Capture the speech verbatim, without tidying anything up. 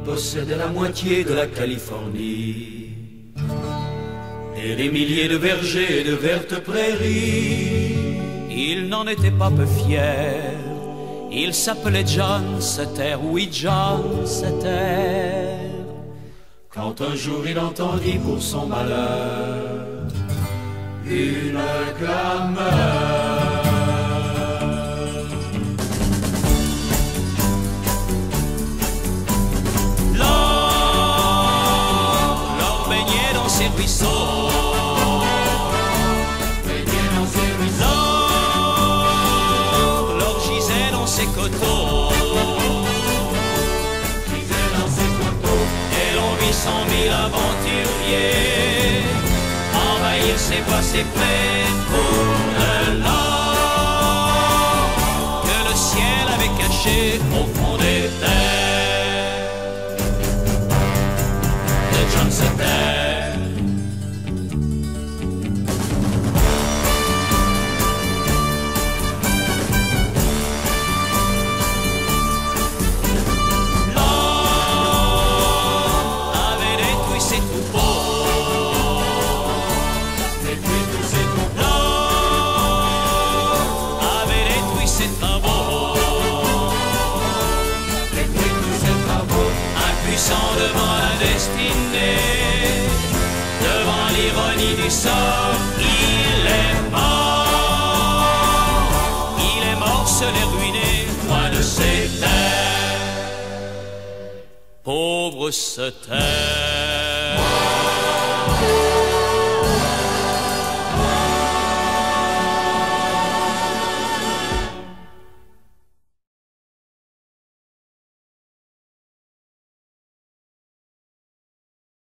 possédait la moitié de la Californie et des milliers de vergers et de vertes prairies. Il n'en était pas peu fier. Il s'appelait John Sutter, oui John Sutter. Quand un jour il entendit pour son malheur une clameur. L'or, l'or baignait dans ses ruisseaux. Ses coteaux, et l'on vit cent mille aventuriers envahir ses bois, ses prés pour de l'or que le ciel avait caché au fond des terres de John Sutter. Devant la destinée, devant l'ironie du sort, il est mort. Il est morcelé, ruiné, loin de ses terres. Pauvre Sutter.